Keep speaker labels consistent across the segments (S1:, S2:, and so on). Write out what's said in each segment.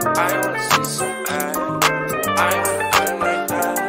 S1: I wanna see some ass. I wanna put it like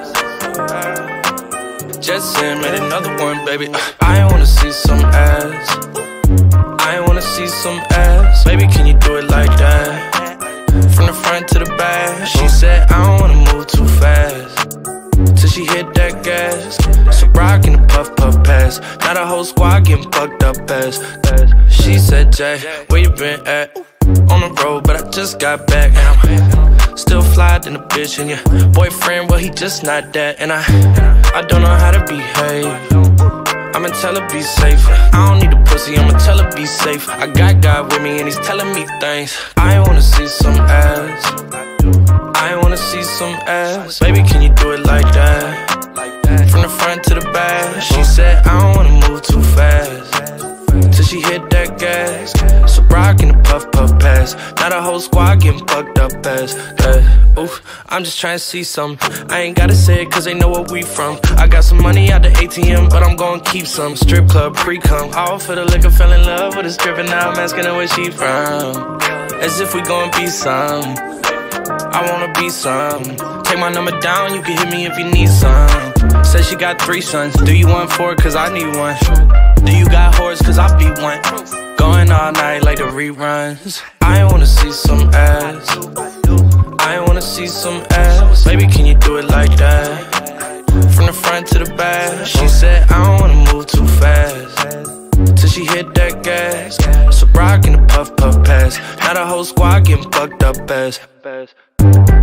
S1: that. Just in, made another one, baby. I wanna see some ass. I wanna see some ass. Baby, can you do it like that? From the front to the back. She said I don't wanna move too fast till she hit that gas. So rockin' the puff puff pass. Now the whole squad getting fucked up ass. She said, Jay, where you been at? On the road, but I just got back. And I'm still fly than a bitch. And your boyfriend, well, he just not that. And I don't know how to behave. I'ma tell her be safe. I don't need a pussy, I'ma tell her be safe. I got God with me and he's telling me things. I wanna see some ass. I wanna see some ass. Baby, can you do it like that? From the front to the back. She said I don't wanna move too fast till she hit that gas. So rockin' the puff puff pass. Now the whole squad getting fucked up ass. Oof, I'm just trying to see some. I ain't gotta say it cause they know where we from. I got some money out the ATM, but I'm gon' keep some. Strip club, pre-cum, all for the liquor. Fell in love with a stripper, now I'm asking her where she from. As if we gon' be some. I wanna be some. Take my number down, you can hit me if you need some. Said she got 3 sons. Do you want 4? Cause I need one. Do you got whores? Cause I be one. Going all night like the reruns. I wanna see some ass. I wanna see some ass. Baby, can you do it like that? From the front to the back. She said I don't wanna move too fast till she hit that gas. So rockin' the puff puff pass. Now the whole squad getting fucked up ass.